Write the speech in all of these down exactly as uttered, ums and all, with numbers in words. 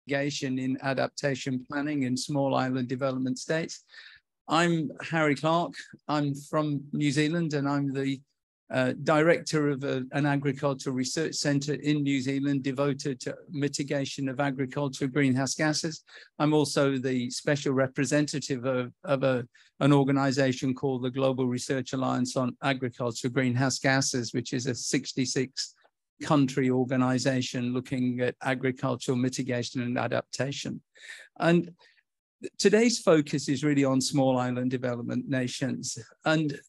mitigation in adaptation planning in small island development states. I'm Harry Clark. I'm from New Zealand, and I'm the uh, director of a, an agricultural research centre in New Zealand devoted to mitigation of agricultural greenhouse gases. I'm also the special representative of, of a, an organisation called the Global Research Alliance on Agricultural Greenhouse Gases, which is a sixty-six country organisation looking at agricultural mitigation and adaptation. And today's focus is really on small island development nations. And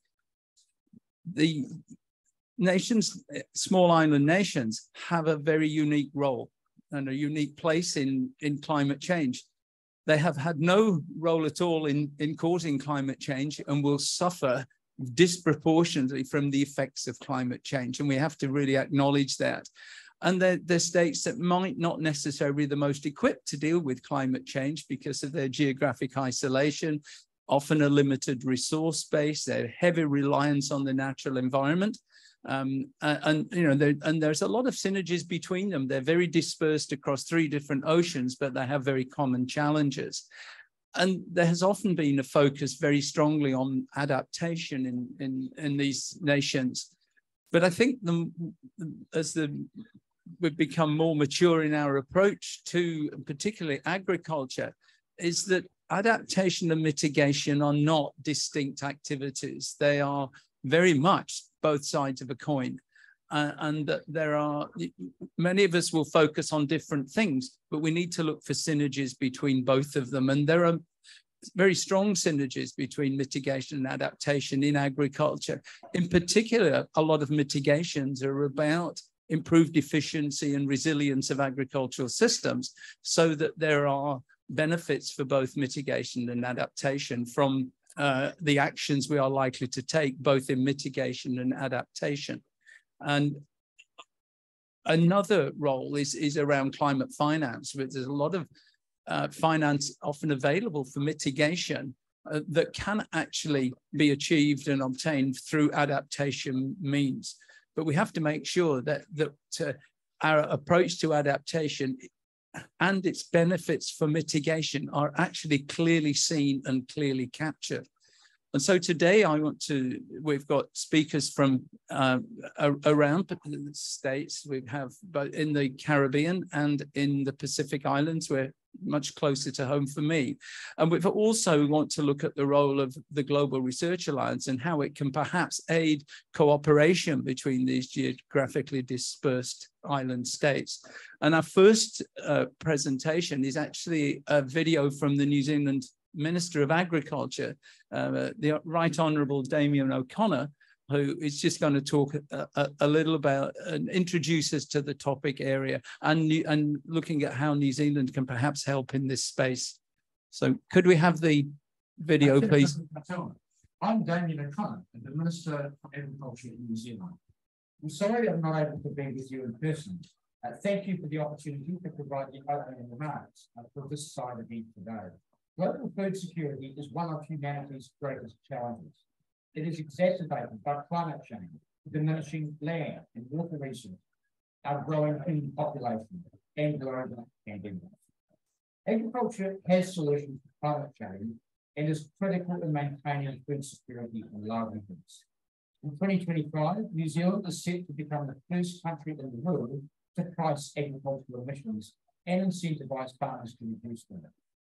the nations, small island nations, have a very unique role and a unique place in, in climate change. They have had no role at all in, in causing climate change and will suffer disproportionately from the effects of climate change. And we have to really acknowledge that. And they're, they're states that might not necessarily be the most equipped to deal with climate change because of their geographic isolation, often a limited resource base, their heavy reliance on the natural environment. Um, and, and, you know, there, and there's a lot of synergies between them. They're very dispersed across three different oceans, but they have very common challenges. And there has often been a focus very strongly on adaptation in, in, in these nations. But I think the, as the, we've become more mature in our approach to particularly agriculture, is that adaptation and mitigation are not distinct activities. They are very much both sides of a coin. Uh, and that there are, many of us will focus on different things, but we need to look for synergies between both of them. And there are very strong synergies between mitigation and adaptation in agriculture. In particular, a lot of mitigations are about improved efficiency and resilience of agricultural systems so that there are benefits for both mitigation and adaptation from uh, the actions we are likely to take, both in mitigation and adaptation. And another role is, is around climate finance, where there's a lot of uh, finance often available for mitigation uh, that can actually be achieved and obtained through adaptation means. But we have to make sure that, that uh, our approach to adaptation and its benefits for mitigation are actually clearly seen and clearly captured. And so today I want to, we've got speakers from uh, around the states. We have both in the Caribbean and in the Pacific Islands, where much closer to home for me. And we've also want to look at the role of the Global Research Alliance and how it can perhaps aid cooperation between these geographically dispersed island states. And our first uh, presentation is actually a video from the New Zealand Minister of Agriculture, uh, the Right Honourable Damien O'Connor, who is just going to talk a, a, a little about and introduce us to the topic area and, and looking at how New Zealand can perhaps help in this space. So could we have the video, please? I'm Damien O'Connor, the Minister for Agriculture in New Zealand. I'm sorry I'm not able to be with you in person. Uh, thank you for the opportunity to provide the opening remarks uh, for this side event today. Global food security is one of humanity's greatest challenges. It is exacerbated by climate change, diminishing land and water resources, our growing human population, and global pandemic. Agriculture has solutions to climate change and is critical in maintaining food security and livelihoods. In twenty twenty-five, New Zealand is set to become the first country in the world to price agricultural emissions and incentivise farmers to reduce them.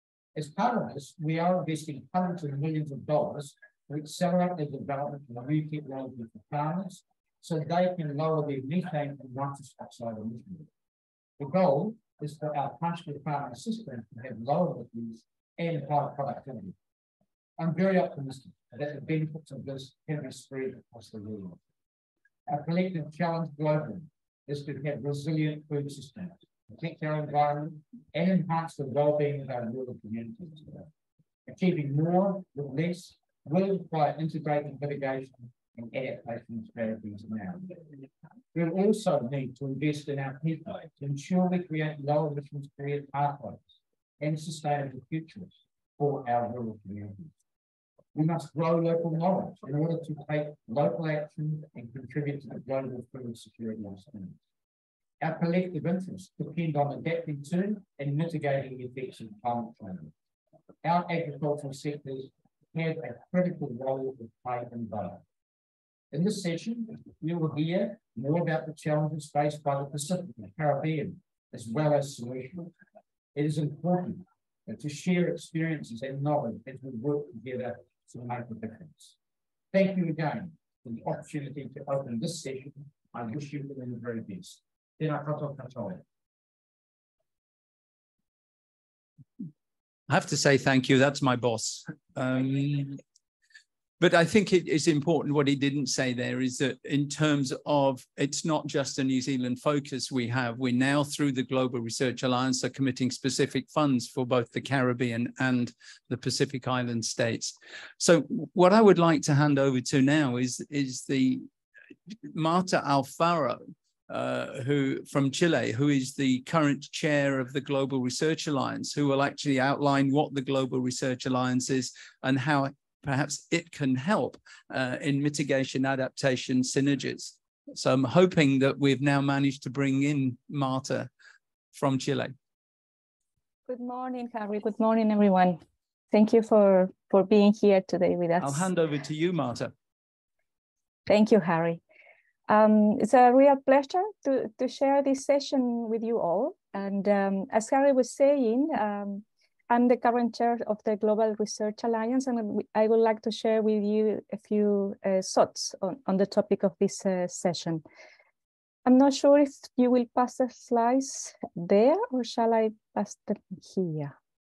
As part of this, we are investing hundreds of millions of dollars to accelerate the development of new technology for farmers so they can lower their methane and nitrous oxide emissions. The goal is for our pastoral farming system to have lower emissions and high productivity. I'm very optimistic that the benefits of this can be spread across the world. Our collective challenge globally is to have resilient food systems, protect our environment, and enhance the well-being of our rural communities. Achieving more with less will require integrated mitigation and adaptation strategies now. We'll also need to invest in our people to ensure we create low emissions career pathways and sustainable futures for our rural communities. We must grow local knowledge in order to take local action and contribute to the global food security response. Our collective interests depend on adapting to and mitigating the effects of climate change. Our agricultural sectors have a critical role to play in both. In this session, we will hear more about the challenges faced by the Pacific and Caribbean, as well as solutions. It is important to share experiences and knowledge as we work together to make a difference. Thank you again for the opportunity to open this session. I wish you all the very best. Tēnā katoa katoa. I have to say thank you. That's my boss. Um, but I think it is important what he didn't say there is that in terms of it's not just a New Zealand focus we have. We now, through the Global Research Alliance, are committing specific funds for both the Caribbean and the Pacific Island states. So what I would like to hand over to now is, is the Marta Alfaro, Uh, who from Chile, who is the current chair of the Global Research Alliance, who will actually outline what the Global Research Alliance is and how perhaps it can help uh, in mitigation adaptation synergies. So I'm hoping that we've now managed to bring in Marta from Chile. Good morning, Harry. Good morning, everyone. Thank you for, for being here today with us. I'll hand over to you, Marta. Thank you, Harry. Um, it's a real pleasure to, to share this session with you all. And um, as Harry was saying, um, I'm the current chair of the Global Research Alliance, and I would like to share with you a few uh, thoughts on, on the topic of this uh, session. I'm not sure if you will pass the slides there, or shall I pass them here?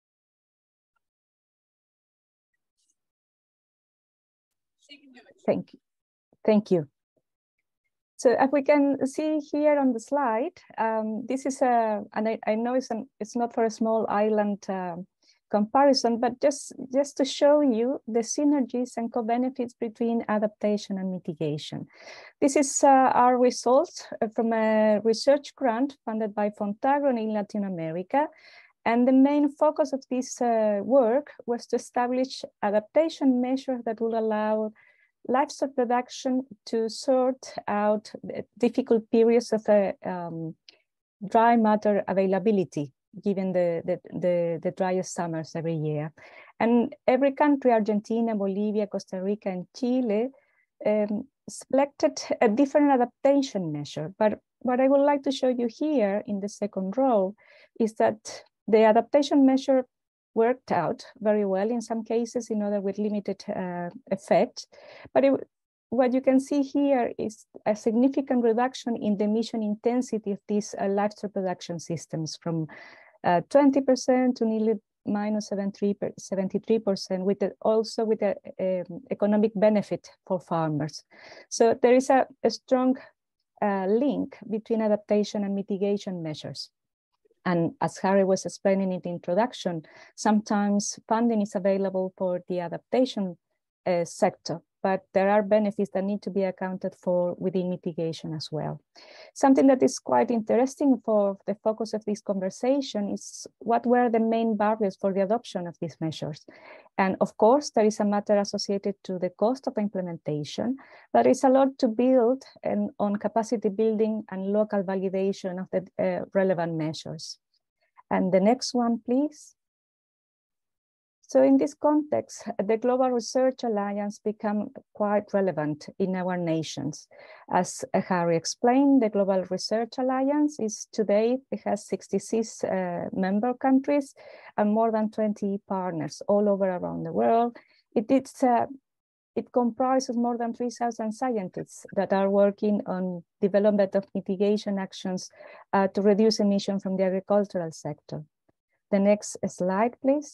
Thank you. Thank you. So as we can see here on the slide, um, this is a, and I, I know it's, an, it's not for a small island uh, comparison, but just, just to show you the synergies and co-benefits between adaptation and mitigation. This is uh, our result from a research grant funded by Fontagro in Latin America. And the main focus of this uh, work was to establish adaptation measures that will allow livestock production to sort out the difficult periods of a um, dry matter availability, given the, the, the, the driest summers every year. And every country, Argentina, Bolivia, Costa Rica, and Chile, um, selected a different adaptation measure. But what I would like to show you here in the second row is that the adaptation measure worked out very well in some cases, in other with limited uh, effect. But it, what you can see here is a significant reduction in the emission intensity of these uh, livestock production systems from uh, twenty percent to nearly minus seventy-three percent, with the, also with an um, economic benefit for farmers. So there is a, a strong uh, link between adaptation and mitigation measures. And as Harry was explaining in the introduction, sometimes funding is available for the adaptation uh, sector, but there are benefits that need to be accounted for within mitigation as well. Something that is quite interesting for the focus of this conversation is what were the main barriers for the adoption of these measures. And of course, there is a matter associated to the cost of implementation. There is a lot to build and on capacity building and local validation of the uh, relevant measures. And the next one, please. So in this context, the Global Research Alliance became quite relevant in our nations. As Harry explained, the Global Research Alliance is today, it has sixty-six uh, member countries and more than twenty partners all over around the world. It, it's, uh, it comprises more than three thousand scientists that are working on development of mitigation actions uh, to reduce emission from the agricultural sector. The next slide, please.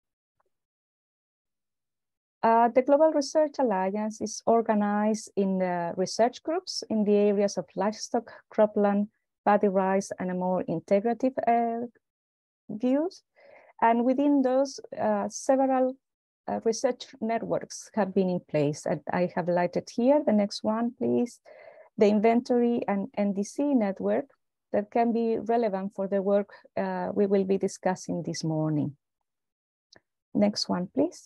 Uh, the Global Research Alliance is organized in uh, research groups in the areas of livestock, cropland, paddy rice, and a more integrative uh, views. And within those, uh, several uh, research networks have been in place. And I have highlighted here, the next one, please. The inventory and N D C network that can be relevant for the work uh, we will be discussing this morning. Next one, please.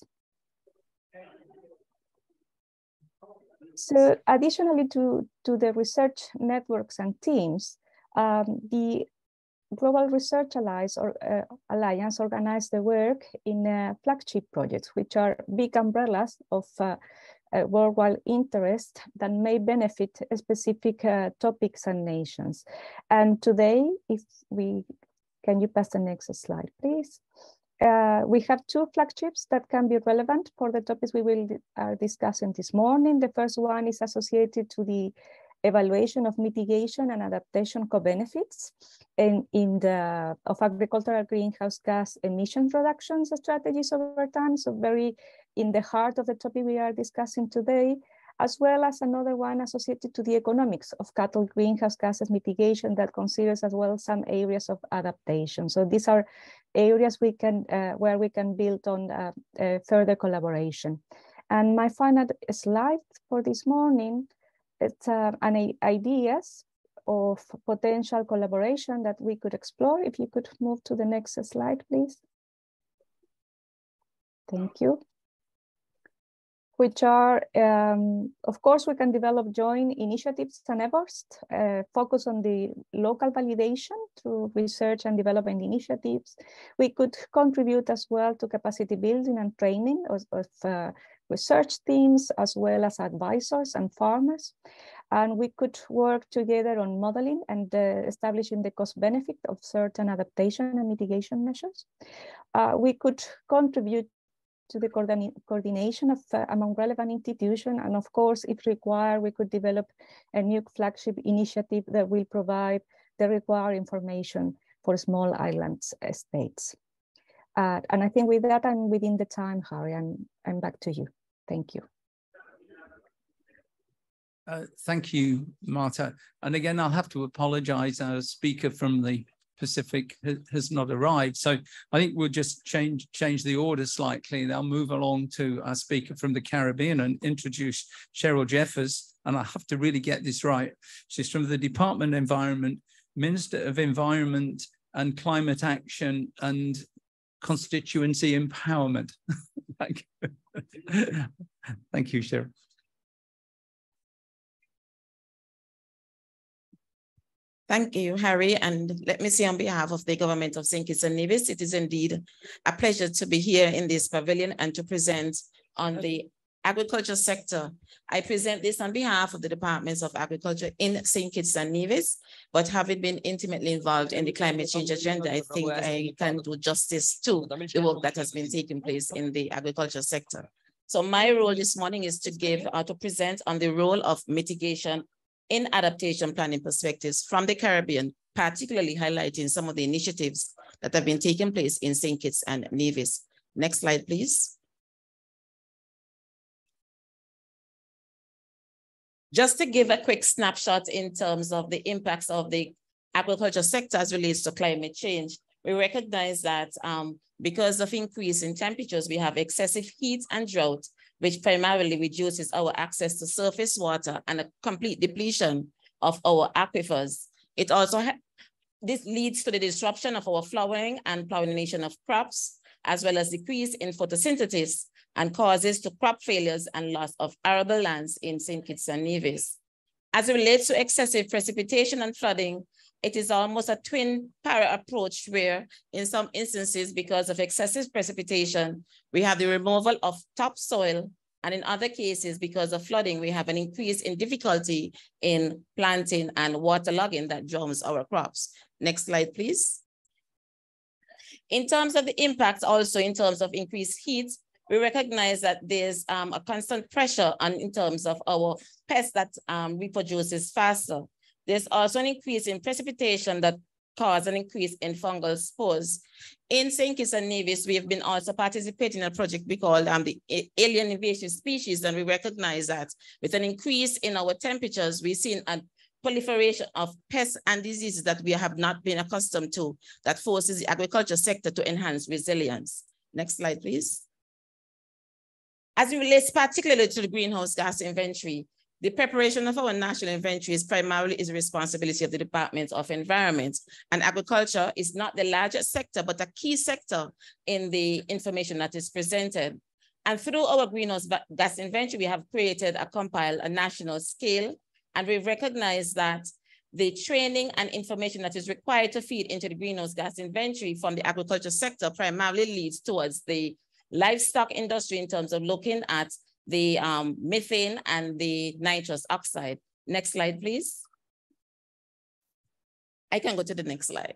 So additionally to, to the research networks and teams, Um, the Global Research Alliance, or, uh, Alliance organized the work in uh, flagship projects, which are big umbrellas of uh, uh, worldwide interest that may benefit specific uh, topics and nations. And today, if we, can you pass the next slide, please? Uh, we have two flagships that can be relevant for the topics we will are discussing this morning. The first one is associated to the evaluation of mitigation and adaptation co-benefits in, in the of agricultural greenhouse gas emission reduction strategies over time. So very in the heart of the topic we are discussing today, as well as another one associated to the economics of cattle greenhouse gases mitigation that considers as well some areas of adaptation. So these are areas we can uh, where we can build on uh, uh, further collaboration. And my final slide for this morning, it's uh, an ideas of potential collaboration that we could explore. If you could move to the next slide, please. Thank you. Which are, um, of course, we can develop joint initiatives and efforts, uh, focus on the local validation through research and development initiatives. We could contribute as well to capacity building and training of, of uh, research teams, as well as advisors and farmers. And we could work together on modeling and uh, establishing the cost benefit of certain adaptation and mitigation measures. Uh, we could contribute to the coordin coordination of uh, among relevant institutions. And of course, if required, we could develop a new flagship initiative that will provide the required information for small islands uh, states. Uh, and I think with that, I'm within the time, Harry, and I'm back to you. Thank you. Uh, thank you, Marta. And again, I'll have to apologize. Our speaker from the Pacific has not arrived. So I think we'll just change change the order slightly. And I'll move along to our speaker from the Caribbean and introduce Cheryl Jeffers. And I have to really get this right. She's from the Department of Environment, Minister of Environment and Climate Action and Constituency Empowerment. Thank you. Thank you, Cheryl. Thank you, Harry. And let me say on behalf of the government of Saint Kitts and Nevis, it is indeed a pleasure to be here in this pavilion and to present on the agriculture sector. I present this on behalf of the Departments of Agriculture in Saint Kitts and Nevis, but having been intimately involved in the climate change agenda, I think I can do justice to the work that has been taking place in the agriculture sector. So my role this morning is to give, uh, to present on the role of mitigation in adaptation planning perspectives from the Caribbean, particularly highlighting some of the initiatives that have been taking place in Saint Kitts and Nevis. Next slide, please. Just to give a quick snapshot in terms of the impacts of the agriculture sector as relates to climate change, we recognize that um, because of increase in temperatures, we have excessive heat and drought, which primarily reduces our access to surface water and a complete depletion of our aquifers. It also, this leads to the disruption of our flowering and pollination of crops, as well as decrease in photosynthesis and causes to crop failures and loss of arable lands in Saint Kitts and Nevis. As it relates to excessive precipitation and flooding, it is almost a twin para approach where in some instances, because of excessive precipitation, we have the removal of topsoil, and in other cases, because of flooding, we have an increase in difficulty in planting and waterlogging that drowns our crops. Next slide, please. In terms of the impacts, also in terms of increased heat, we recognize that there's um, a constant pressure on in terms of our pests that um, reproduces faster. There's also an increase in precipitation that cause an increase in fungal spores. In Saint Kitts and Nevis, we have been also participating in a project we call um, the Alien Invasive Species, and we recognize that with an increase in our temperatures, we've seen a proliferation of pests and diseases that we have not been accustomed to that forces the agriculture sector to enhance resilience. Next slide, please. As it relates particularly to the greenhouse gas inventory, the preparation of our national inventory is primarily is the responsibility of the Department of Environment, and agriculture is not the largest sector, but a key sector in the information that is presented. And through our greenhouse gas inventory, we have created a compile, a national scale, and we recognize that the training and information that is required to feed into the greenhouse gas inventory from the agriculture sector primarily leads towards the livestock industry in terms of looking at the um, methane and the nitrous oxide. Next slide, please. I can go to the next slide.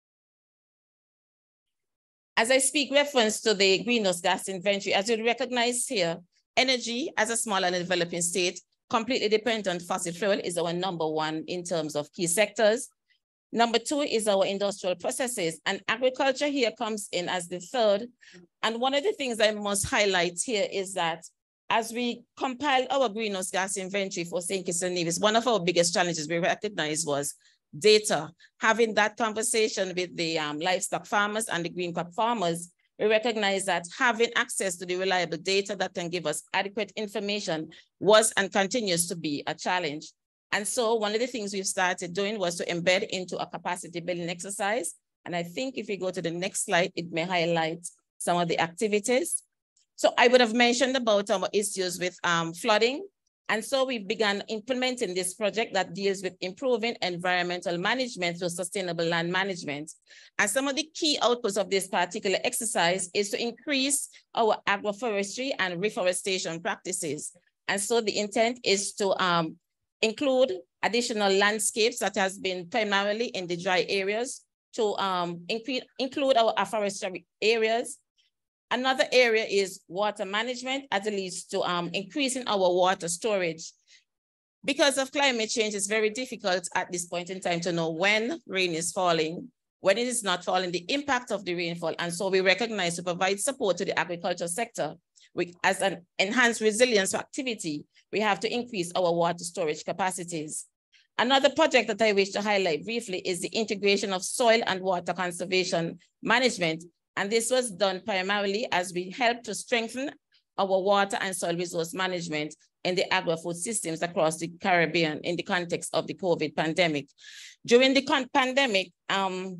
As I speak reference to the greenhouse gas inventory, as you recognize here, energy as a small and developing state, completely dependent on fossil fuel, is our number one in terms of key sectors. Number two is our industrial processes, and agriculture here comes in as the third. And one of the things I must highlight here is that as we compiled our greenhouse gas inventory for Saint Kitts and Nevis, one of our biggest challenges we recognized was data. Having that conversation with the um, livestock farmers and the green crop farmers, we recognize that having access to the reliable data that can give us adequate information was and continues to be a challenge. And so one of the things we've started doing was to embed into a capacity building exercise. And I think if we go to the next slide, it may highlight some of the activities. So I would have mentioned about our issues with um, flooding. And so we began implementing this project that deals with improving environmental management through sustainable land management. And some of the key outputs of this particular exercise is to increase our agroforestry and reforestation practices. And so the intent is to um, include additional landscapes that has been primarily in the dry areas to um, include, include our afforested areas. Another area is water management, as it leads to um, increasing our water storage. Because of climate change, it's very difficult at this point in time to know when rain is falling, when it is not falling, the impact of the rainfall. And so we recognize to provide support to the agriculture sector. We, as an enhanced resilience activity, we have to increase our water storage capacities. Another project that I wish to highlight briefly is the integration of soil and water conservation management. And this was done primarily as we help to strengthen our water and soil resource management in the agri-food systems across the Caribbean in the context of the COVID pandemic. During the pandemic, um,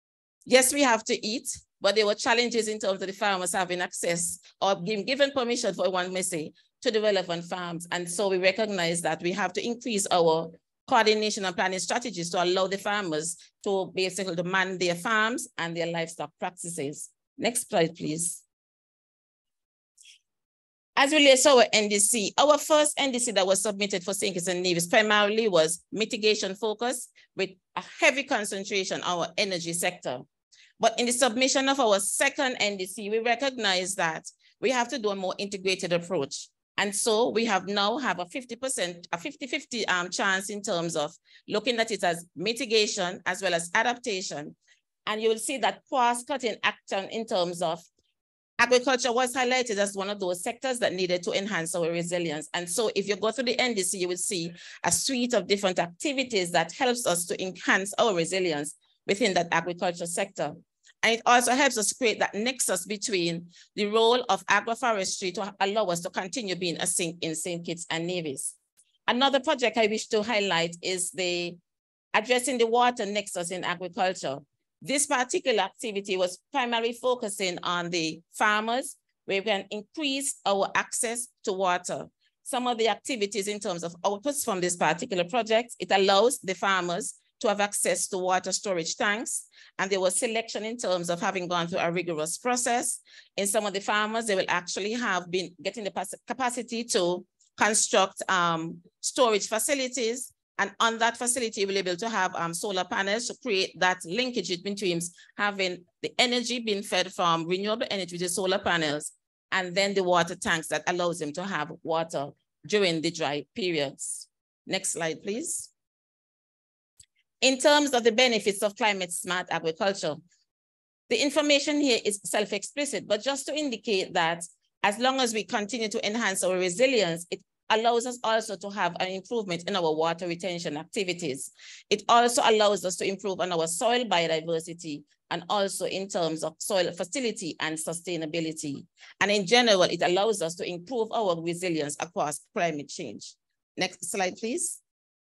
yes, we have to eat, but there were challenges in terms of the farmers having access or being given permission, for one may say, to the relevant farms. And so we recognize that we have to increase our coordination and planning strategies to allow the farmers to basically to man their farms and their livestock practices. Next slide, please. As relates to our N D C, our first N D C that was submitted for Saint Kitts and Nevis primarily was mitigation focus with a heavy concentration on our energy sector. But in the submission of our second N D C, we recognize that we have to do a more integrated approach. And so we have now have a fifty percent, a fifty fifty um, chance in terms of looking at it as mitigation as well as adaptation. And you will see that cross-cutting action in terms of agriculture was highlighted as one of those sectors that needed to enhance our resilience. And so if you go through the N D C, you will see a suite of different activities that helps us to enhance our resilience within that agriculture sector. And it also helps us create that nexus between the role of agroforestry to allow us to continue being a sink in Saint Kitts and Nevis. Another project I wish to highlight is the addressing the water nexus in agriculture. This particular activity was primarily focusing on the farmers, where we can increase our access to water. Some of the activities in terms of outputs from this particular project, it allows the farmers to have access to water storage tanks. And there was selection in terms of having gone through a rigorous process. In some of the farmers, they will actually have been getting the capacity to construct um, storage facilities. And on that facility, we'll be able to have um, solar panels to create that linkage between having the energy being fed from renewable energy to solar panels, and then the water tanks that allows them to have water during the dry periods. Next slide, please. In terms of the benefits of climate smart agriculture, the information here is self-explicit, but just to indicate that as long as we continue to enhance our resilience, it allows us also to have an improvement in our water retention activities. It also allows us to improve on our soil biodiversity and also in terms of soil fertility and sustainability. And in general, it allows us to improve our resilience across climate change. Next slide, please.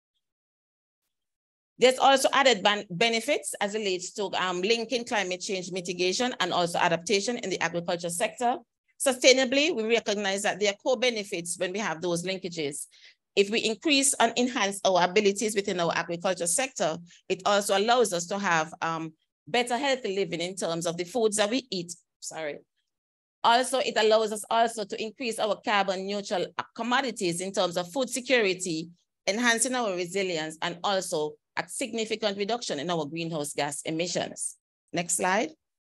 There's also added benefits as it relates to um, linking climate change mitigation and also adaptation in the agriculture sector. Sustainably, we recognize that there are co-benefits when we have those linkages. If we increase and enhance our abilities within our agriculture sector, it also allows us to have um, better healthy living in terms of the foods that we eat. Sorry. Also, it allows us also to increase our carbon neutral commodities in terms of food security, enhancing our resilience, and also a significant reduction in our greenhouse gas emissions. Next slide.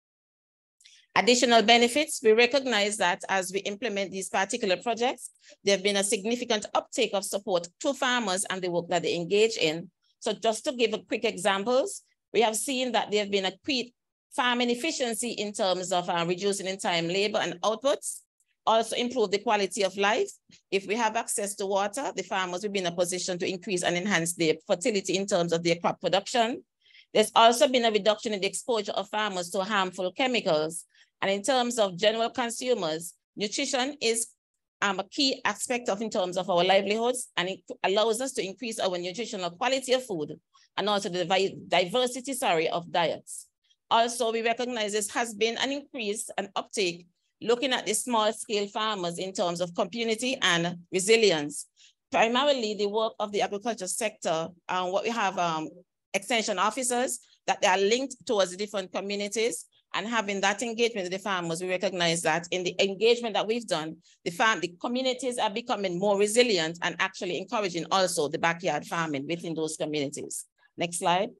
Additional benefits, we recognize that as we implement these particular projects, there have been a significant uptake of support to farmers and the work that they engage in. So just to give a quick examples, we have seen that there have been a quick farming efficiency in terms of uh, reducing in time labor and outputs, also improve the quality of life. If we have access to water, the farmers will be in a position to increase and enhance their fertility in terms of their crop production. There's also been a reduction in the exposure of farmers to harmful chemicals. And in terms of general consumers, nutrition is um, a key aspect of in terms of our livelihoods, and it allows us to increase our nutritional quality of food and also the diversity, sorry, of diets. Also, we recognize this has been an increase and uptake looking at the small scale farmers in terms of community and resilience. Primarily the work of the agriculture sector, and um, what we have um, extension officers that they are linked towards the different communities, and having that engagement with the farmers, we recognize that in the engagement that we've done, the farm, the communities are becoming more resilient and actually encouraging also the backyard farming within those communities. Next slide.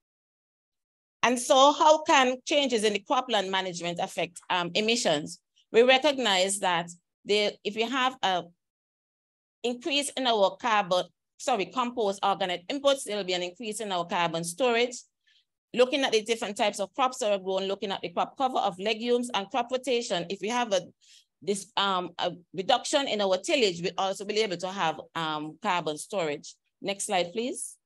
And so how can changes in the cropland management affect um, emissions? We recognize that there, if we have a increase in our carbon, sorry, compost organic inputs, there will be an increase in our carbon storage. Looking at the different types of crops that are grown, looking at the crop cover of legumes and crop rotation, if we have a, this, um, a reduction in our tillage, we'll also be able to have um, carbon storage. Next slide, please.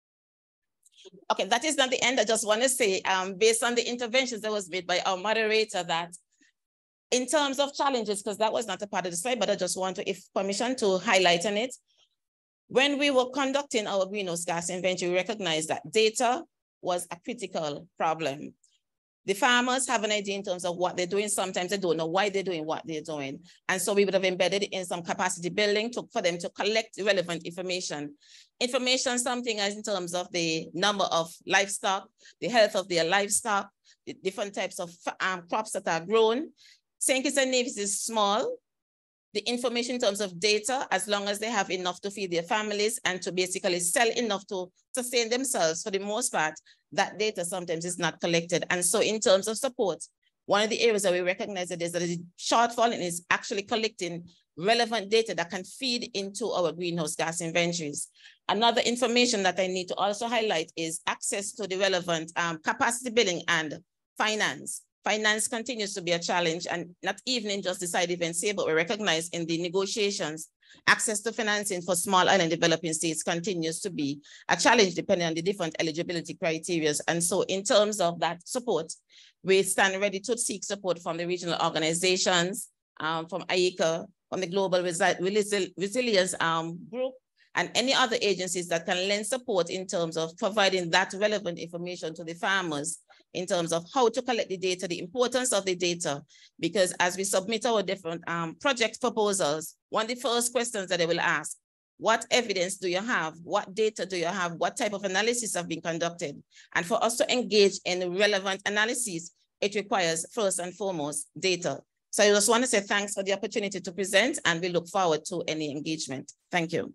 Okay, that is not the end. I just want to say, um, based on the interventions that was made by our moderator, that in terms of challenges, because that was not a part of the slide, but I just want to, if permission, to highlight on it. When we were conducting our greenhouse gas inventory, we recognized that data was a critical problem. The farmers have an idea in terms of what they're doing. Sometimes they don't know why they're doing what they're doing. And so we would have embedded it in some capacity building to, for them to collect relevant information. Information, something as in terms of the number of livestock, the health of their livestock, the different types of um, crops that are grown. Saint Kitts and Nevis is small. The information in terms of data, as long as they have enough to feed their families and to basically sell enough to sustain themselves, for the most part, that data sometimes is not collected. And so in terms of support, one of the areas that we recognize that is that the shortfall is actually collecting relevant data that can feed into our greenhouse gas inventories. Another information that I need to also highlight is access to the relevant um, capacity building and finance. Finance continues to be a challenge, and not even in just the side events here, but we recognize in the negotiations, access to financing for small island developing states continues to be a challenge depending on the different eligibility criteria. And so in terms of that support, we stand ready to seek support from the regional organizations, um, from I E C A, from the Global Resi Resilience um, Group, and any other agencies that can lend support in terms of providing that relevant information to the farmers in terms of how to collect the data, the importance of the data, because as we submit our different um, project proposals, one of the first questions that they will ask, what evidence do you have? What data do you have? What type of analysis have been conducted? And for us to engage in relevant analysis, it requires first and foremost data. So I just want to say thanks for the opportunity to present, and we look forward to any engagement. Thank you.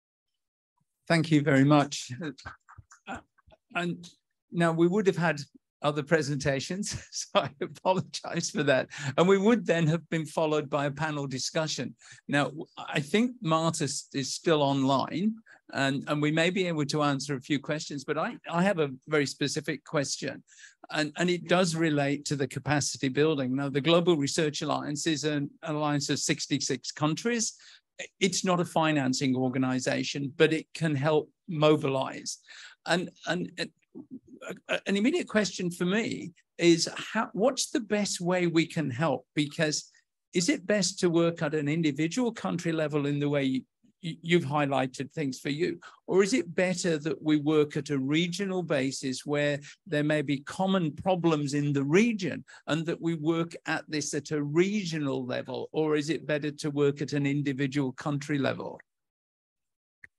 Thank you very much. Uh, and now we would have had other presentations, so I apologize for that. And we would then have been followed by a panel discussion. Now, I think Marta is still online, and, and we may be able to answer a few questions, but I, I have a very specific question, and, and it does relate to the capacity building. Now, the Global Research Alliance is an alliance of sixty-six countries. It's not a financing organization, but it can help mobilize. And, and, and an immediate question for me is, how, what's the best way we can help? Because is it best to work at an individual country level in the way you, you've highlighted things for you? Or is it better that we work at a regional basis where there may be common problems in the region and that we work at this at a regional level? Or is it better to work at an individual country level?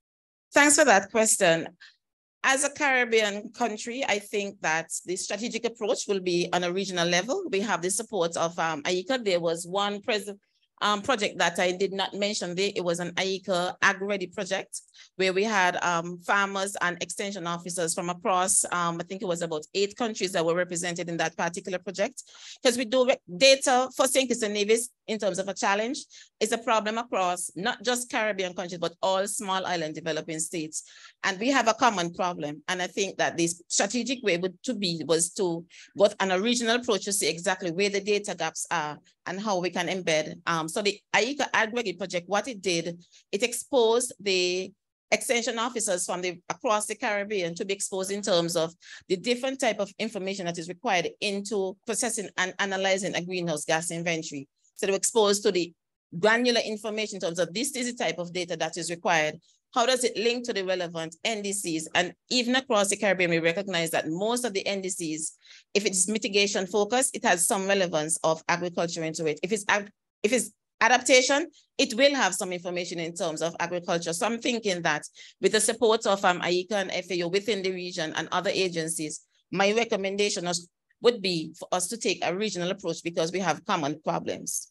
Thanks for that question. As a Caribbean country, I think that the strategic approach will be on a regional level. We have the support of um, A I C A. There was one present um, project that I did not mention there. It was an A I C A Ag-Ready project where we had um, farmers and extension officers from across, um, I think it was about eight countries that were represented in that particular project. Because we do data for Saint Kitts and Nevis in terms of a challenge. It's a problem across not just Caribbean countries, but all small island developing states. And we have a common problem. And I think that this strategic way would, to be was to go on a regional approach to see exactly where the data gaps are and how we can embed. Um, so the A I C A Ag-Ready project, what it did, it exposed the extension officers from the across the Caribbean to be exposed in terms of the different type of information that is required into processing and analyzing a greenhouse gas inventory. So they were exposed to the granular information in terms of this is the type of data that is required. How does it link to the relevant N D Cs? And even across the Caribbean, we recognize that most of the N D Cs, if it's mitigation focused, it has some relevance of agriculture into it. If it's, if it's adaptation, it will have some information in terms of agriculture. So I'm thinking that with the support of um, A I C A and F A O within the region and other agencies, my recommendation is, would be for us to take a regional approach because we have common problems.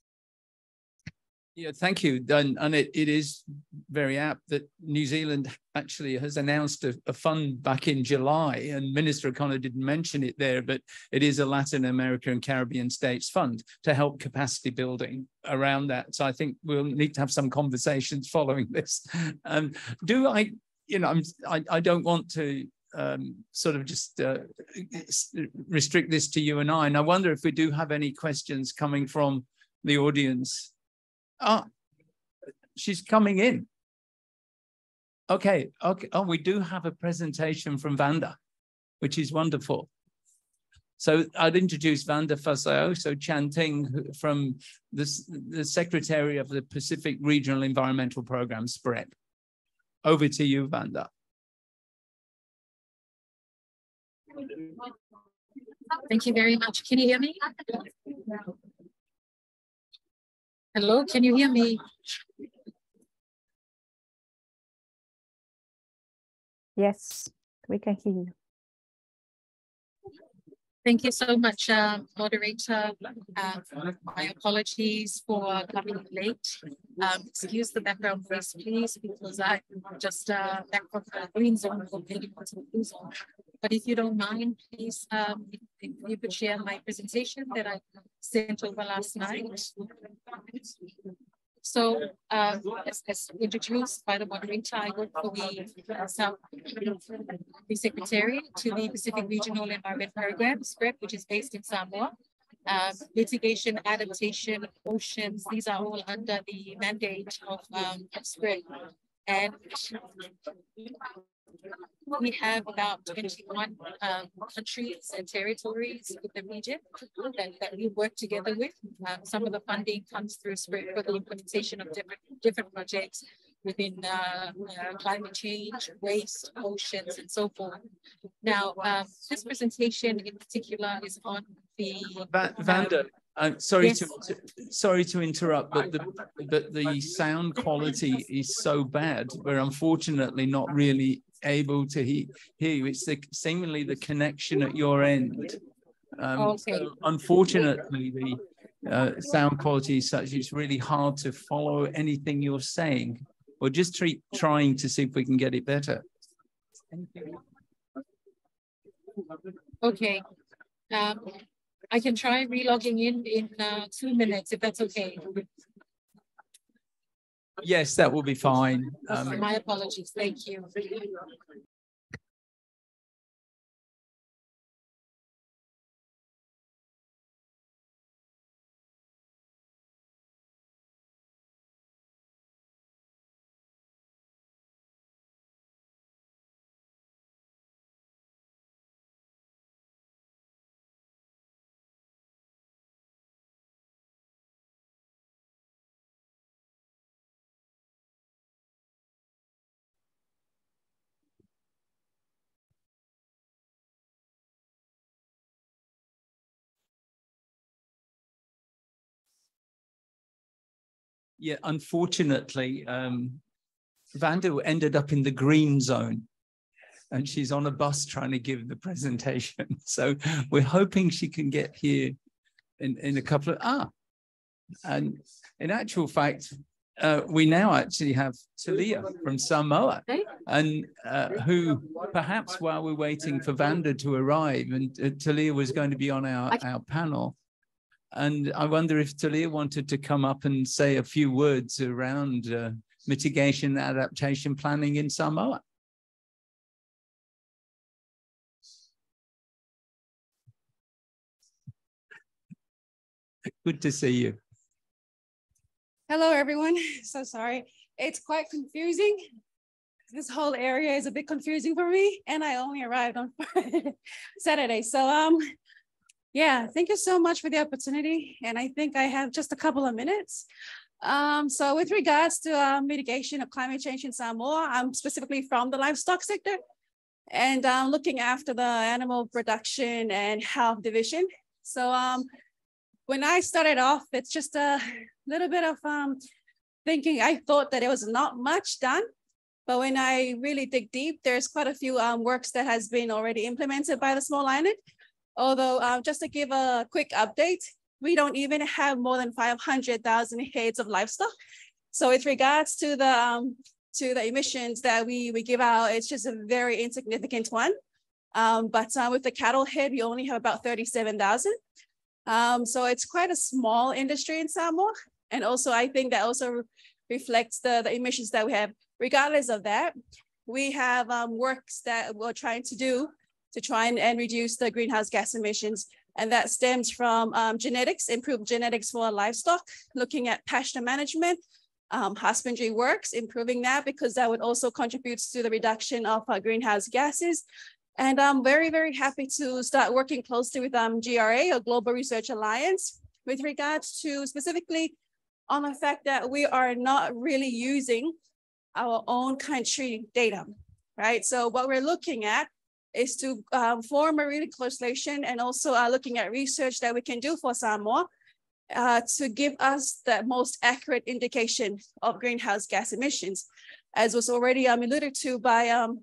Yeah, thank you. And, and it, it is very apt that New Zealand actually has announced a, a fund back in July, and Minister O'Connor didn't mention it there, but it is a Latin America and Caribbean states fund to help capacity building around that. So I think we'll need to have some conversations following this. Um, do I, you know, I'm, I, I don't want to um, sort of just uh, restrict this to you and I, and I wonder if we do have any questions coming from the audience. Ah, she's coming in. Okay, okay. Oh, we do have a presentation from Vanda, which is wonderful. So I'd introduce Vanda Fasaoso Chanting from the, the Secretary of the Pacific Regional Environmental Program, SPRED. Over to you, Vanda. Thank you very much. Can you hear me? Hello, can you hear me? Yes, we can hear you. Thank you so much, uh, moderator. Uh, my apologies for coming late. Um, excuse the background voice, please, because I just uh, back from the green zone for the blue zone. But if you don't mind, please, um, if, if you could share my presentation that I sent over last night. So, uh, as, as introduced by the moderator, I work for the uh, South the Secretary to the Pacific Regional Environment Program, SPRED, which is based in Samoa. Uh, mitigation, adaptation, oceans, these are all under the mandate of, um, of SPRED. And we have about twenty-one um, countries and territories in the region that, that we work together with. Um, some of the funding comes through SPRED for the implementation of different, different projects within uh, uh, climate change, waste, oceans, and so forth. Now, um, this presentation in particular is on the... Va Vanda, um, I'm sorry, yes. to, to, sorry to interrupt, but the, but the sound quality is so bad. We're unfortunately not really able to he hear you. It's the, seemingly the connection at your end. Um, okay. So unfortunately, the uh, sound quality is such it's really hard to follow anything you're saying. We're just try, trying to see if we can get it better. Okay. Um, I can try relogging in in uh, two minutes if that's okay. Yes, that will be fine. Um, My apologies. Thank you. Yeah, unfortunately, um, Vanda ended up in the green zone, and she's on a bus trying to give the presentation. So we're hoping she can get here in, in a couple of, ah, and in actual fact, uh, we now actually have Talia from Samoa, and uh, who perhaps while we're waiting for Vanda to arrive, and uh, Talia was going to be on our, our panel. And I wonder if Talia wanted to come up and say a few words around uh, mitigation and adaptation planning in Samoa. Good to see you. Hello, everyone. So sorry. It's quite confusing. This whole area is a bit confusing for me, and I only arrived on Saturday. So, um, yeah, thank you so much for the opportunity. And I think I have just a couple of minutes. Um, so with regards to uh, mitigation of climate change in Samoa, I'm specifically from the livestock sector, and I'm looking after the animal production and health division. So um, when I started off, it's just a little bit of um, thinking. I thought that it was not much done, but when I really dig deep, there's quite a few um, works that has been already implemented by the small island. Although uh, just to give a quick update, we don't even have more than five hundred thousand heads of livestock. So with regards to the um, to the emissions that we, we give out, it's just a very insignificant one. Um, but uh, with the cattle head, we only have about thirty-seven thousand. Um, so it's quite a small industry in Samoa. And also, I think that also reflects the, the emissions that we have. Regardless of that, we have um, works that we're trying to do to try and, and reduce the greenhouse gas emissions. And that stems from um, genetics, improved genetics for livestock, looking at pasture management, um, husbandry works, improving that, because that would also contribute to the reduction of uh, greenhouse gases. And I'm very, very happy to start working closely with um, G R A, or Global Research Alliance, with regards to specifically on the fact that we are not really using our own country data, right? So what we're looking at is to um, form a really close relation, and also uh, looking at research that we can do for Samoa uh, to give us the most accurate indication of greenhouse gas emissions. As was already um, alluded to by um,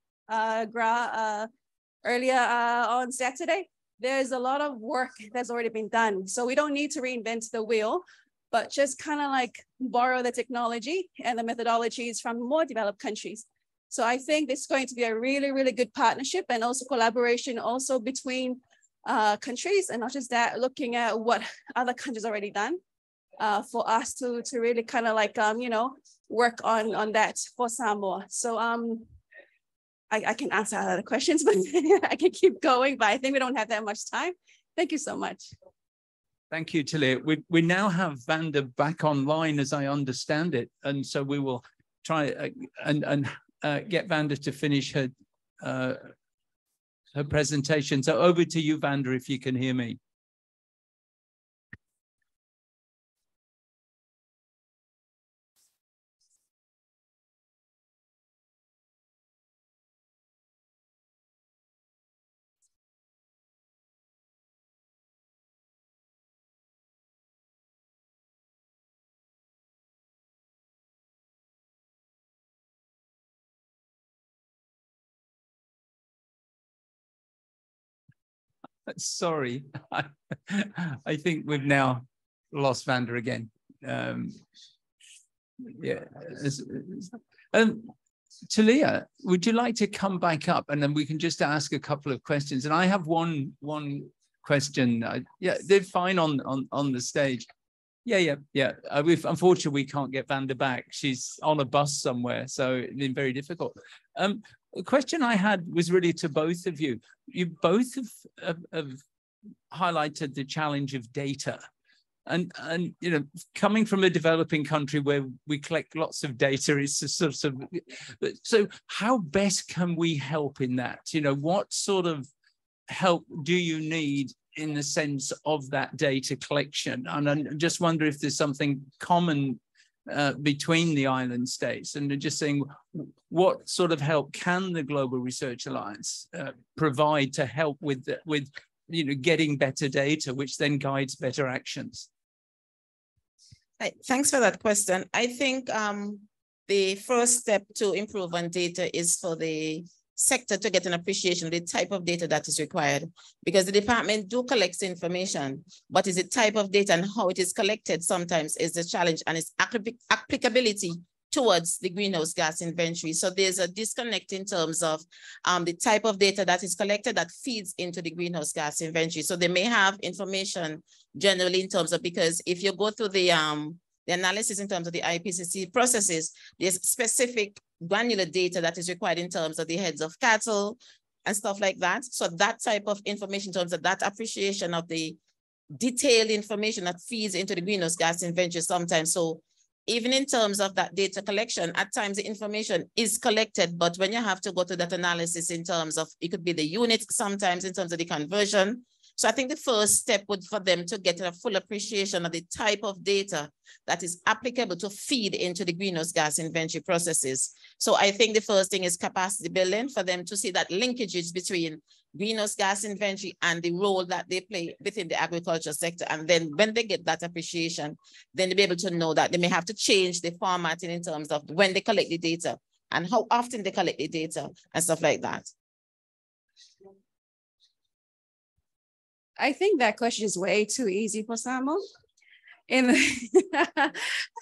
uh, Gra uh, earlier uh, on Saturday, there's a lot of work that's already been done. So we don't need to reinvent the wheel, but just kind of like borrow the technology and the methodologies from more developed countries. So I think this is going to be a really, really good partnership, and also collaboration also between uh, countries, and not just that, looking at what other countries already done uh, for us to, to really kind of like, um, you know, work on, on that for Samoa. So um, I, I can answer other questions, but I can keep going, but I think we don't have that much time. Thank you so much. Thank you, Talia. We, we now have Vanda back online, as I understand it. And so we will try uh, and, and uh, get Vanda to finish her, uh, her presentation. So over to you, Vanda, if you can hear me. Sorry, I, I think we've now lost Vanda again. Um, yeah. Um, Talia, would you like to come back up, and then we can just ask a couple of questions? And I have one one question. Uh, yeah, they're fine on on on the stage. Yeah, yeah, yeah. Uh, we've unfortunately we can't get Vanda back. She's on a bus somewhere, so it's been very difficult. Um, the question I had was really to both of you. You both have, have, have highlighted the challenge of data. And, and, you know, coming from a developing country where we collect lots of data, it's a sort of, so how best can we help in that? You know, what sort of help do you need in the sense of that data collection? And I just wonder if there's something common uh, between the island states, and just saying, what sort of help can the Global Research Alliance uh, provide to help with, the, with, you know, getting better data, which then guides better actions? Thanks for that question. I think um, the first step to improve on data is for the sector to get an appreciation of the type of data that is required, because the department do collect information, but is it type of data and how it is collected sometimes is the challenge, and its applicability towards the greenhouse gas inventory. So there's a disconnect in terms of um, the type of data that is collected that feeds into the greenhouse gas inventory. So they may have information generally in terms of, because if you go through the, um, the analysis in terms of the I P C C processes, there's specific granular data that is required in terms of the heads of cattle and stuff like that. So that type of information in terms of that appreciation of the detailed information that feeds into the greenhouse gas inventory sometimes. So even in terms of that data collection, at times the information is collected, but when you have to go to that analysis in terms of, it could be the units, sometimes in terms of the conversion. So I think the first step would for them to get a full appreciation of the type of data that is applicable to feed into the greenhouse gas inventory processes. So I think the first thing is capacity building for them to see that linkages between greenhouse gas inventory and the role that they play within the agriculture sector. And then when they get that appreciation, then they'll be able to know that they may have to change the formatting in terms of when they collect the data and how often they collect the data and stuff like that. I think that question is way too easy for Samuel. In the,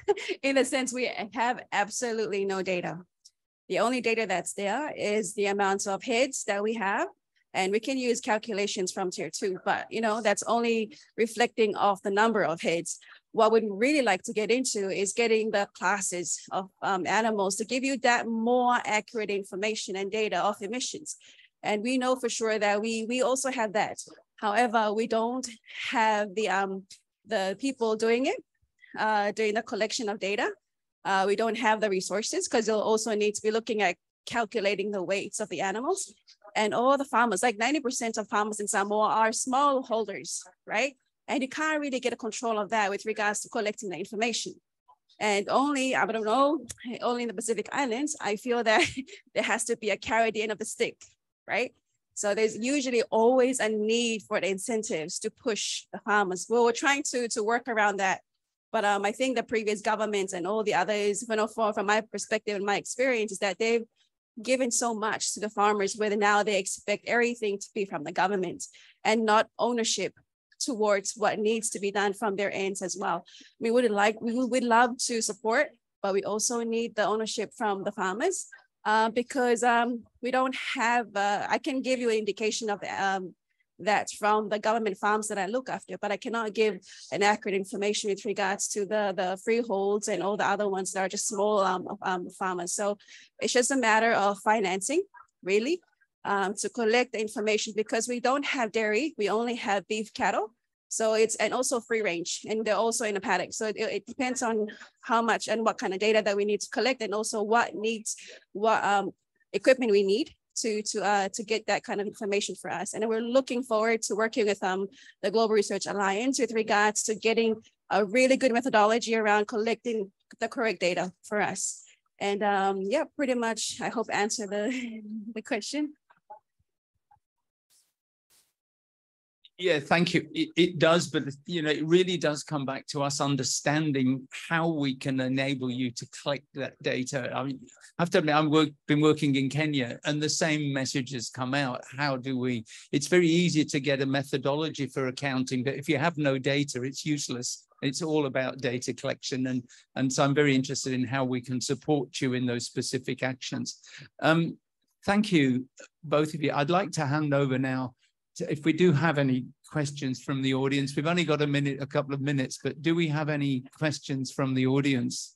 in a sense, we have absolutely no data. The only data that's there is the amount of heads that we have, and we can use calculations from tier two, but you know, that's only reflecting off the number of heads. What we'd really like to get into is getting the classes of um, animals to give you that more accurate information and data of emissions. And we know for sure that we, we also have that. However, we don't have the, um, the people doing it, uh, doing the collection of data. Uh, we don't have the resources because you'll also need to be looking at calculating the weights of the animals. And all the farmers, like ninety percent of farmers in Samoa are small holders, right? And you can't really get a control of that with regards to collecting the information. And only, I don't know, only in the Pacific Islands, I feel that there has to be a carrot at the end of the stick, right? So there's usually always a need for the incentives to push the farmers. Well, we're trying to, to work around that. But um, I think the previous governments and all the others, you know, from, from my perspective and my experience, is that they've given so much to the farmers where now they expect everything to be from the government and not ownership towards what needs to be done from their ends as well. We would like, we would love to support, but we also need the ownership from the farmers uh, because um, we don't have, uh, I can give you an indication of um, that from the government farms that I look after, but I cannot give an accurate information with regards to the, the freeholds and all the other ones that are just small um, um, farmers. So it's just a matter of financing, really, um, to collect the information because we don't have dairy, we only have beef cattle. So it's, and also free range, and they're also in a paddock. So it, it depends on how much and what kind of data that we need to collect, and also what needs, what um, equipment we need to to uh, to get that kind of information for us. And we're looking forward to working with um, the Global Research Alliance with regards to getting a really good methodology around collecting the correct data for us. And um, yeah, pretty much, I hope answer the, the question. Yeah, thank you. It, it does, but you know, it really does come back to us understanding how we can enable you to collect that data. I mean, I have to admit, I've work, been working in Kenya, and the same message has come out. How do we? It's very easy to get a methodology for accounting, but if you have no data, it's useless. It's all about data collection, and and so I'm very interested in how we can support you in those specific actions. Um, thank you, both of you. I'd like to hand over now. If we do have any questions from the audience, we've only got a minute, a couple of minutes, but do we have any questions from the audience?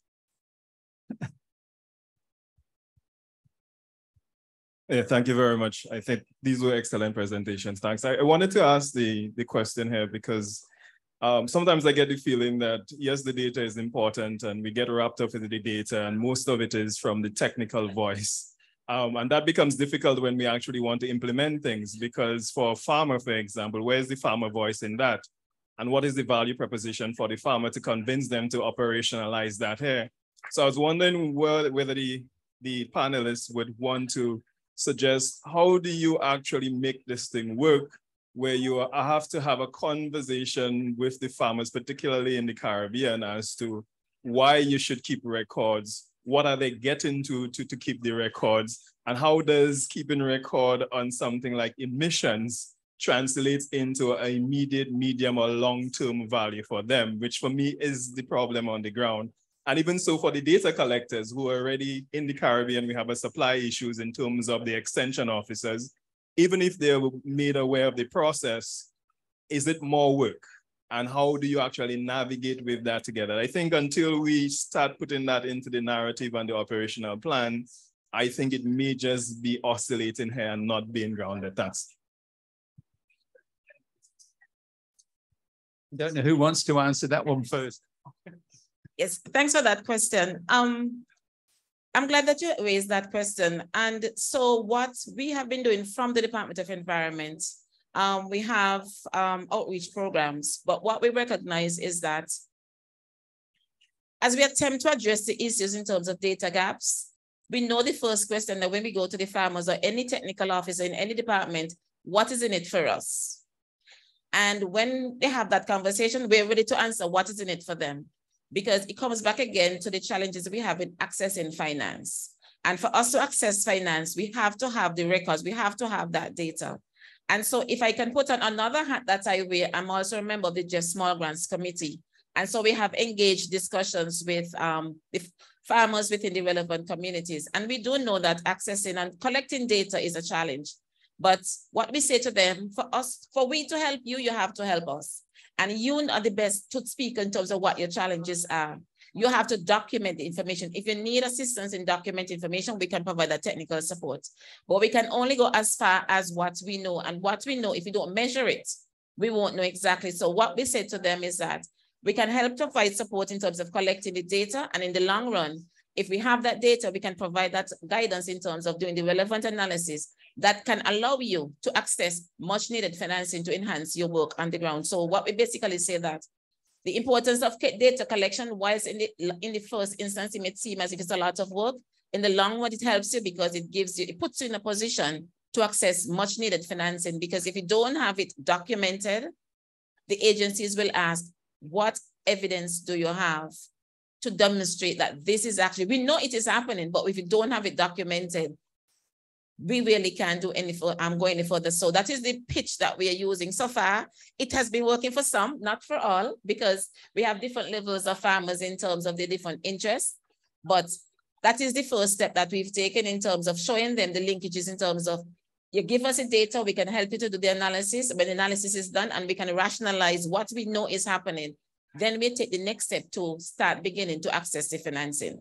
Yeah, thank you very much. I think these were excellent presentations. Thanks. I, I wanted to ask the, the question here because um, sometimes I get the feeling that, yes, the data is important and we get wrapped up in the data and most of it is from the technical voice. Um, and that becomes difficult when we actually want to implement things because for a farmer, for example, where's the farmer voice in that? And what is the value proposition for the farmer to convince them to operationalize that here? So I was wondering whether the, the panelists would want to suggest how do you actually make this thing work where you have to have a conversation with the farmers, particularly in the Caribbean, as to why you should keep records What are they getting to, to, to keep the records? And how does keeping record on something like emissions translates into an immediate, medium, or long-term value for them, which for me is the problem on the ground. And even so for the data collectors who are already in the Caribbean, we have a supply issues in terms of the extension officers. Even if they're made aware of the process, is it more work? And how do you actually navigate with that together? I think until we start putting that into the narrative and the operational plan, I think it may just be oscillating here and not being grounded. Thanks. Don't know who wants to answer that one first. Yes, thanks for that question. Um, I'm glad that you raised that question. And so what we have been doing from the Department of Environment, um, we have um, outreach programs, but what we recognize is that as we attempt to address the issues in terms of data gaps, we know the first question that when we go to the farmers or any technical officer in any department, what is in it for us? And when they have that conversation, we're ready to answer what is in it for them, because it comes back again to the challenges we have in accessing finance. And for us to access finance, we have to have the records, we have to have that data. And so if I can put on another hat that I wear, I'm also a member of the Just Small Grants Committee. And so we have engaged discussions with um, the farmers within the relevant communities. And we do know that accessing and collecting data is a challenge. But what we say to them, for us, for we to help you, you have to help us. And you are the best to speak in terms of what your challenges are. You have to document the information. If you need assistance in document information, we can provide that technical support. But we can only go as far as what we know. And what we know, if we don't measure it, we won't know exactly. So what we said to them is that we can help to provide support in terms of collecting the data. And in the long run, if we have that data, we can provide that guidance in terms of doing the relevant analysis that can allow you to access much needed financing to enhance your work on the ground. So what we basically say that the importance of data collection, whilst in the, in the first instance, it may seem as if it's a lot of work, in the long run, it helps you because it gives you, it puts you in a position to access much needed financing. Because if you don't have it documented, the agencies will ask, what evidence do you have to demonstrate that this is actually, we know it is happening, but if you don't have it documented, we really can't do any further, I'm going any further. So that is the pitch that we are using so far. It has been working for some, not for all, because we have different levels of farmers in terms of the different interests. But that is the first step that we've taken in terms of showing them the linkages in terms of, you give us the data, we can help you to do the analysis. When the analysis is done and we can rationalize what we know is happening, then we take the next step to start beginning to access the financing.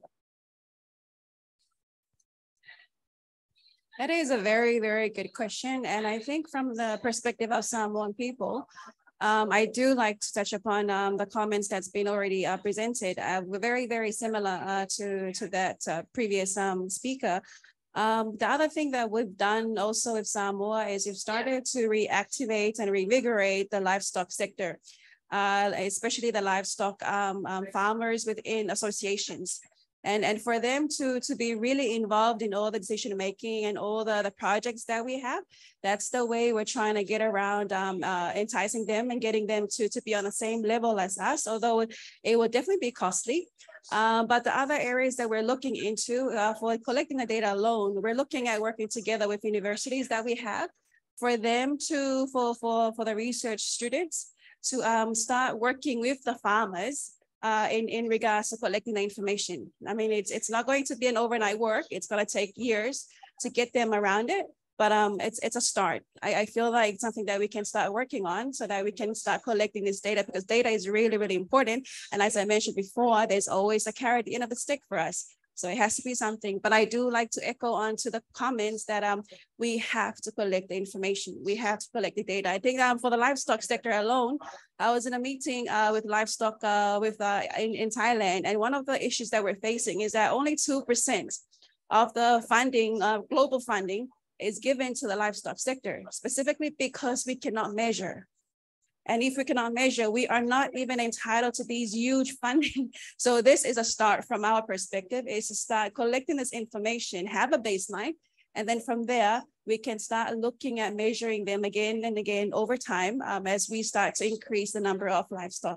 That is a very, very good question. And I think from the perspective of Samoan people, um, I do like to touch upon um, the comments that's been already uh, presented. Uh, we're very, very similar uh, to, to that uh, previous um, speaker. Um, the other thing that we've done also with Samoa is we've started to reactivate and reinvigorate the livestock sector, uh, especially the livestock um, um, farmers within associations. And, and for them to, to be really involved in all the decision making and all the, the projects that we have, that's the way we're trying to get around um, uh, enticing them and getting them to, to be on the same level as us, although it, it will definitely be costly. Um, but the other areas that we're looking into uh, for collecting the data alone, we're looking at working together with universities that we have for them to, for, for, for the research students to um, start working with the farmers Uh, in, in regards to collecting the information. I mean, it's, it's not going to be an overnight work. It's going to take years to get them around it, but um, it's, it's a start. I, I feel like it's something that we can start working on so that we can start collecting this data, because data is really, really important. And as I mentioned before, there's always a carrot at the end of the stick for us. So it has to be something, but I do like to echo on to the comments that um, we have to collect the information. We have to collect the data. I think um, for the livestock sector alone, I was in a meeting uh, with livestock uh, with uh, in, in Thailand. And one of the issues that we're facing is that only two percent of the funding, uh, global funding, is given to the livestock sector, specifically because we cannot measure. And if we cannot measure, we are not even entitled to these huge funding. So this is a start from our perspective, is to start collecting this information, have a baseline, and then from there, we can start looking at measuring them again and again over time um, as we start to increase the number of livestock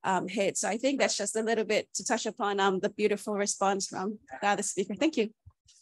um, hit. So I think that's just a little bit to touch upon um, the beautiful response from the other speaker. Thank you.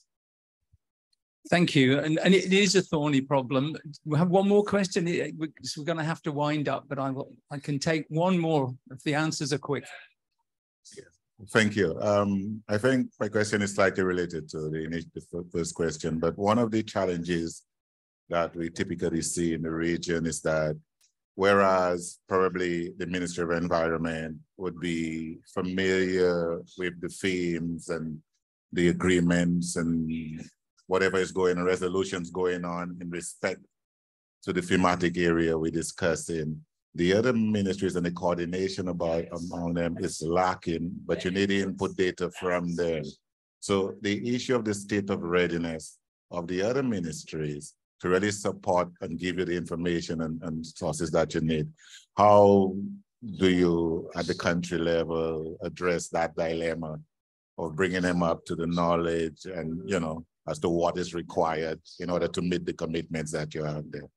Thank you. And, and it is a thorny problem. We have one more question. We're going to have to wind up, but I will, I can take one more if the answers are quick. Thank you. Um, I think my question is slightly related to the, the first question, but one of the challenges that we typically see in the region is that whereas probably the Ministry of Environment would be familiar with the themes and the agreements and whatever is going on, resolutions going on in respect to the thematic area we're discussing, the other ministries and the coordination about among them is lacking, but you need input data from there. So the issue of the state of readiness of the other ministries to really support and give you the information and, and sources that you need. How do you, at the country level, address that dilemma of bringing them up to the knowledge and, you know, as to what is required in order to meet the commitments that you have there?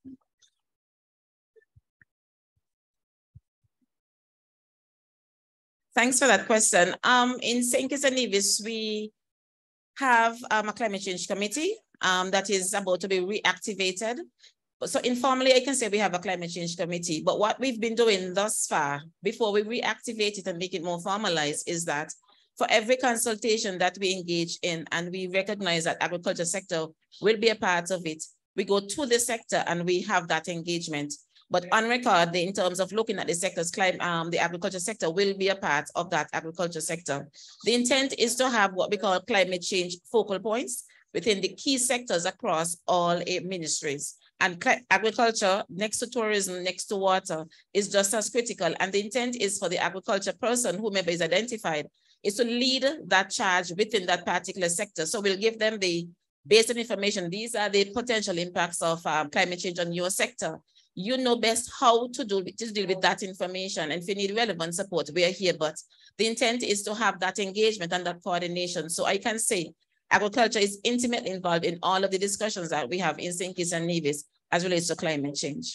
Thanks for that question. Um, in Saint Kitts and Nevis, we have um, a climate change committee um, that is about to be reactivated. So informally, I can say we have a climate change committee, but what we've been doing thus far, before we reactivate it and make it more formalized, is that for every consultation that we engage in, and we recognize that agriculture sector will be a part of it, we go to the sector and we have that engagement. But on record, in terms of looking at the sector's climate, um, the agriculture sector will be a part of that agriculture sector. The intent is to have what we call climate change focal points within the key sectors across all eight ministries. And agriculture, next to tourism, next to water, is just as critical. And the intent is for the agriculture person, whomever is identified, is to lead that charge within that particular sector. So we'll give them the basic information. These are the potential impacts of um, climate change on your sector. You know best how to, do, to deal with that information. And if you need relevant support, we are here. But the intent is to have that engagement and that coordination. So I can say agriculture is intimately involved in all of the discussions that we have in Saint Kitts and Nevis as relates to climate change.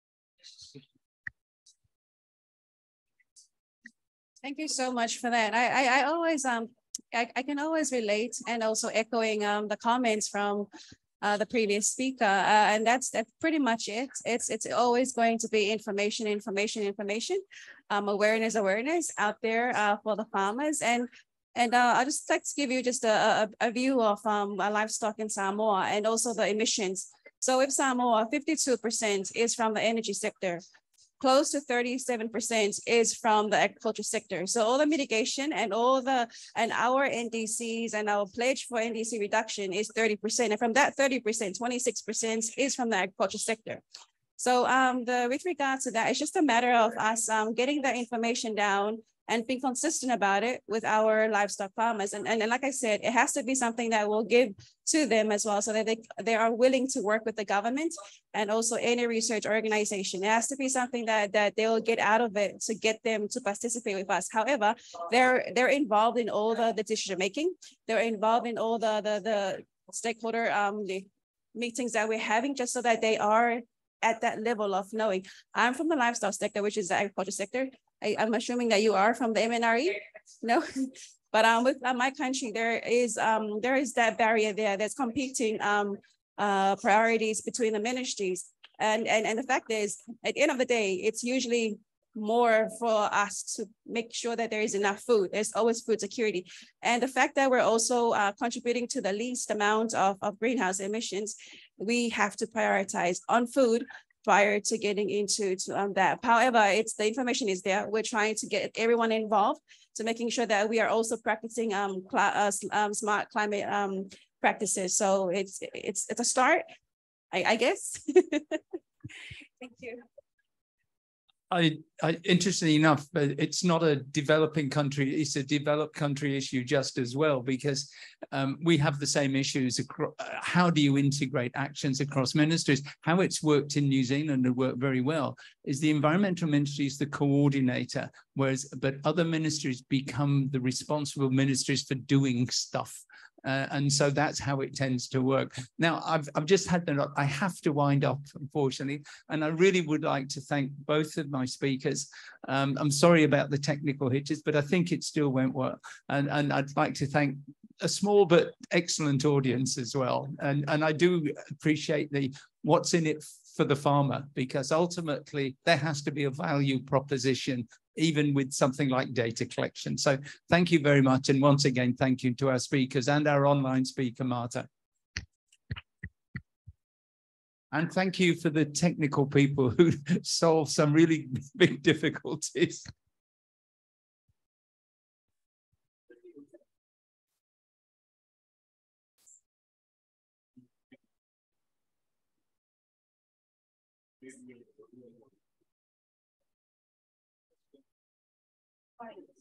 Thank you so much for that. I I, I always um I, I can always relate, and also echoing um the comments from uh, the previous speaker, uh, and that's that's pretty much it. It's it's always going to be information, information, information, um, awareness, awareness out there uh, for the farmers. And and uh, I'll just like to give you just a, a, a view of um livestock in Samoa and also the emissions. So with Samoa, fifty-two percent is from the energy sector. Close to thirty-seven percent is from the agriculture sector. So all the mitigation and all the, and our N D Cs and our pledge for N D C reduction is thirty percent. And from that thirty percent, twenty-six percent is from the agriculture sector. So um, the, with regards to that, it's just a matter of us um, getting the information down and being consistent about it with our livestock farmers. And, and, and like I said, it has to be something that we'll give to them as well, so that they, they are willing to work with the government and also any research organization. It has to be something that, that they'll get out of it to get them to participate with us. However, they're, they're involved in all the, the decision making. They're involved in all the, the, the stakeholder um, the meetings that we're having, just so that they are at that level of knowing. I'm from the livestock sector, which is the agriculture sector. I, I'm assuming that you are from the M N R E, no? But um, with uh, my country, there is um, there is that barrier there that's competing um, uh, priorities between the ministries. And, and, and the fact is, at the end of the day, it's usually more for us to make sure that there is enough food. There's always food security. And the fact that we're also uh, contributing to the least amount of, of greenhouse emissions, we have to prioritize on food prior to getting into to, um, that. However, it's the information is there. We're trying to get everyone involved to making sure that we are also practicing um, uh, um, smart climate um, practices. So it's it's it's a start, I, I guess. Thank you. I, I, interestingly enough, it's not a developing country, it's a developed country issue just as well, because um, we have the same issues. How do you integrate actions across ministries? How it's worked in New Zealand and worked very well is the environmental ministry is the coordinator, whereas but other ministries become the responsible ministries for doing stuff. Uh, and so that's how it tends to work. Now, I've, I've just had the, I have to wind up, unfortunately, and I really would like to thank both of my speakers. Um, I'm sorry about the technical hitches, but I think it still went well. And, and I'd like to thank a small but excellent audience as well. And, and I do appreciate the what's in it for the farmer, because ultimately there has to be a value proposition even with something like data collection. So thank you very much. And once again, thank you to our speakers and our online speaker, Marta. And thank you for the technical people who solved some really big difficulties. Right.